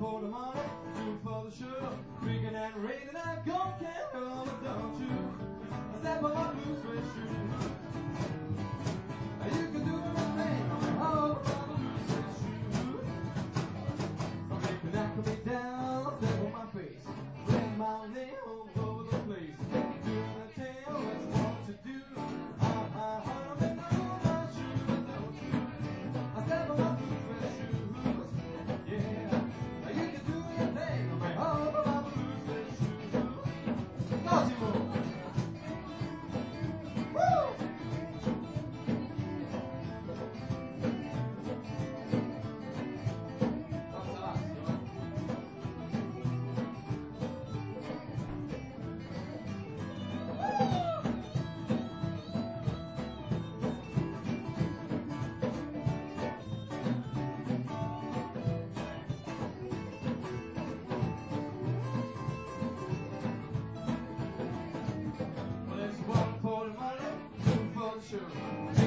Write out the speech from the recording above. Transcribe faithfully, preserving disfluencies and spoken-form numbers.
for the money, two for the sugar, drinking and raining, I've gone can't help it, don't you? I step on my blue suede shoes. You can do anything, all about the blue suede shoes. From making that me down, step on my face, ring my name all over the place. Doing the tail, that's what to do. I, I, I don't know my shoes, don't you? I step on my blue suede shoes. Yeah, you can do anything, all about the blue suede shoes. Cosi, woo! One for the money, two for the sugar.